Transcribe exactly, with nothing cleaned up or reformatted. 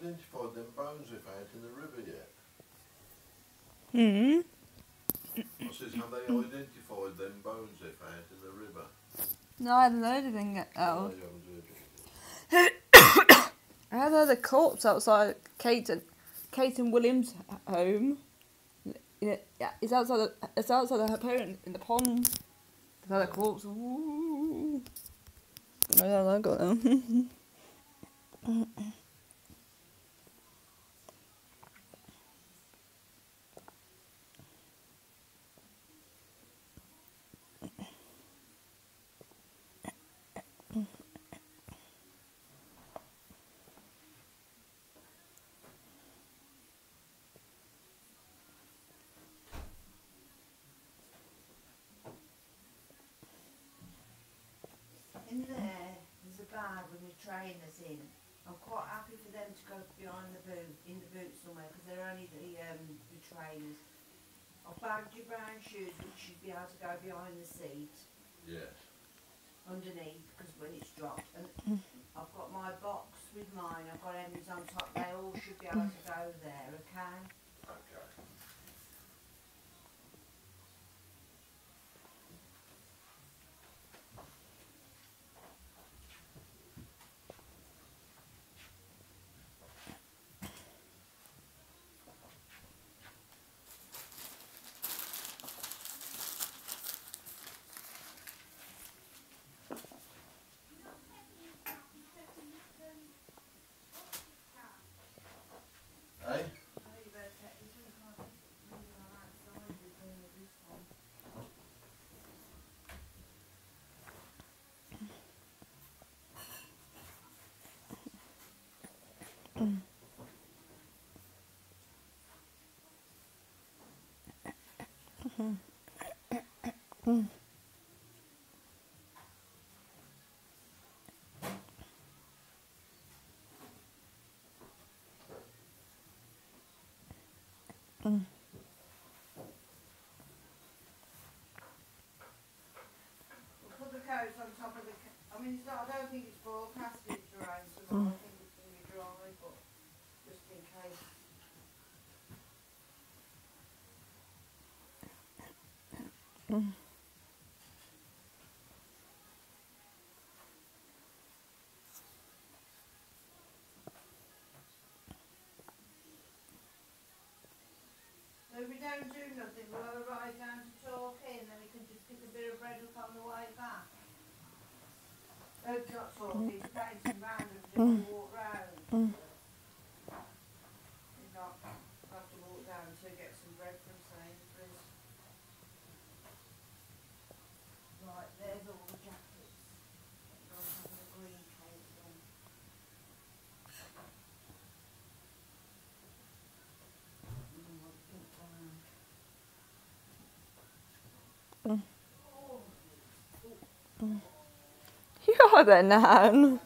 identified them bones they found in the river yet? Hmm. I says, have they identified them bones they found in the river? No, I haven't heard anything yet. No, Oh. you haven't heard it. I had heard a corpse outside Kate and Kate and William's home. Yeah, yeah, it's outside. The, it's outside of her parents in the pond. I had a corpse. Ooh. I don't know, I got them. In there, there's a bag with my trainers in. I'm quite happy for them to go behind the boot, in the boot somewhere, because they're only the, um, the trainers. I've bagged your brown shoes, which should be able to go behind the seat. Yes. Underneath, because when it's dropped. And I've got my box with mine, I've got Emmy's on top, they all should be able to go there, okay? Okay. Hey? We'll put the coats on top of the, I mean, it's not, I don't think it's forecasted to rain tomorrow, I think it's going to be dry, but just in case. So if we don't do nothing, we'll have a ride down to Torquay and then we can just pick a bit of bread up on the way back. Oh, not Torquay, it's Paddington Round and just mm. walk round. Mm. If not, we'll have to walk down to get some bread from Sainsbury's. Right, there's all the jackets. I'll have the green cake then. Mm, what a pink one. You are there, Nan.